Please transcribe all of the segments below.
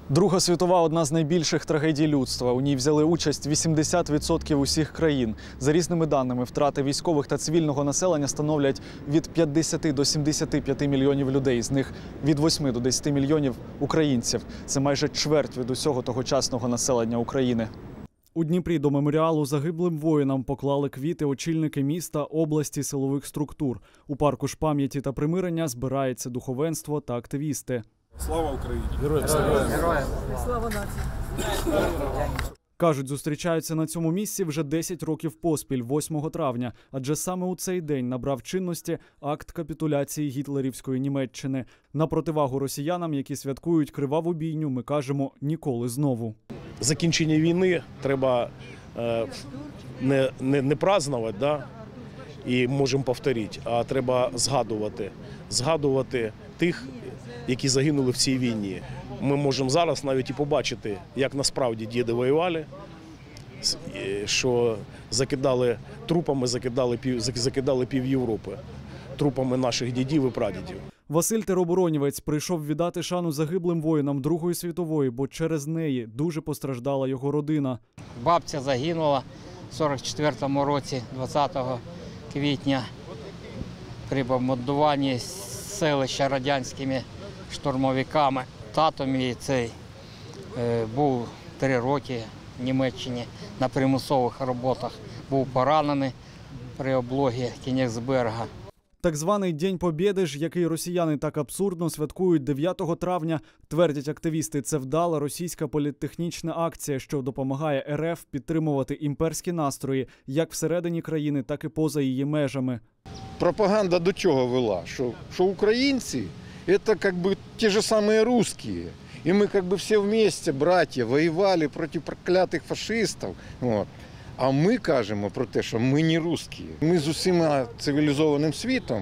Друга світова – одна з найбільших трагедій людства. У ній взяли участь 80% усіх країн. За різними даними, втрати військових та цивільного населення становлять від 50 до 75 мільйонів людей. З них від 8 до 10 мільйонів українців. Це майже чверть від усього тогочасного населення України. У Дніпрі до меморіалу загиблим воїнам поклали квіти очільники міста, області, силових структур. У парку ж пам'яті та примирення збирається духовенство та активісти. Слава Україні! Героям слава! Слава нації! Кажуть, зустрічаються на цьому місці вже 10 років поспіль, 8 травня. Адже саме у цей день набрав чинності акт капітуляції гітлерівської Німеччини. На противагу росіянам, які святкують криваву бійню, ми кажемо «ніколи знову». Закінчення війни треба не празднувати, да? І можемо повторити, а треба згадувати тих, які загинули в цій війні. Ми можемо зараз навіть і побачити, як насправді діди воювали, що закидали пів Європи, трупами наших дідів і прадідів. Василь Тероборонівець прийшов віддати шану загиблим воїнам Другої світової, бо через неї дуже постраждала його родина. Бабця загинула в 44-му році, 20 квітня, при бомбардуванні селища радянськими штурмовиками. Тато мій цей був 3 роки в Німеччині на примусових роботах, був поранений при облогі Кенігсберга. Так званий День Побєди ж, який росіяни так абсурдно святкують 9 травня, твердять активісти, це вдала російська політтехнічна акція, що допомагає РФ підтримувати імперські настрої як всередині країни, так і поза її межами. Пропаганда до чого вела? Що українці – це якби ті ж самі русські. І ми якби всі вместе, браття, воювали проти проклятих фашистів. От. А ми кажемо про те, що ми не русські. Ми з усіма цивілізованим світом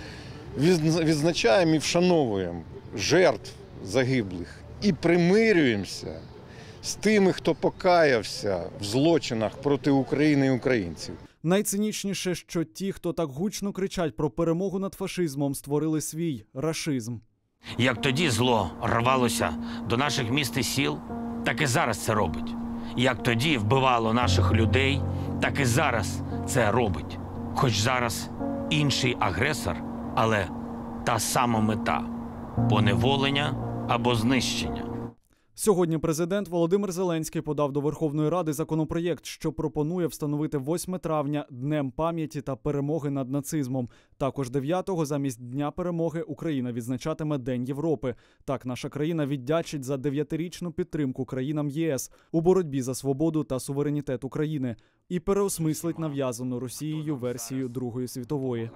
відзначаємо і вшановуємо жертв загиблих. І примирюємося з тими, хто покаявся в злочинах проти України і українців. Найцинічніше, що ті, хто так гучно кричать про перемогу над фашизмом, створили свій рашизм. Як тоді зло рвалося до наших міст і сіл, так і зараз це робить. Як тоді вбивало наших людей, так і зараз це робить. Хоч зараз інший агресор, але та сама мета – поневолення або знищення. Сьогодні президент Володимир Зеленський подав до Верховної Ради законопроєкт, що пропонує встановити 8 травня Днем пам'яті та перемоги над нацизмом. Також 9-го замість Дня перемоги Україна відзначатиме День Європи. Так наша країна віддячить за 9-річну підтримку країнам ЄС у боротьбі за свободу та суверенітет України і переосмислить нав'язану Росією версію Другої світової.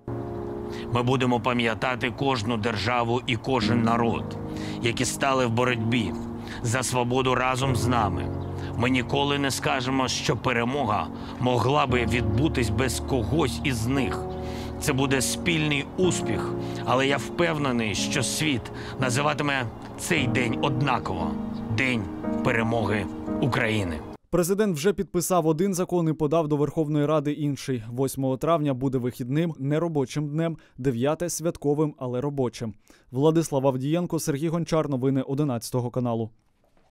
Ми будемо пам'ятати кожну державу і кожен народ, які стали в боротьбі за свободу разом з нами. Ми ніколи не скажемо, що перемога могла би відбутись без когось із них. Це буде спільний успіх, але я впевнений, що світ називатиме цей день однаково – День перемоги України. Президент вже підписав один закон і подав до Верховної Ради інший. 8 травня буде вихідним, неробочим днем, 9 – святковим, але робочим. Владислав Авдієнко, Сергій Гончар. Новини 11 каналу.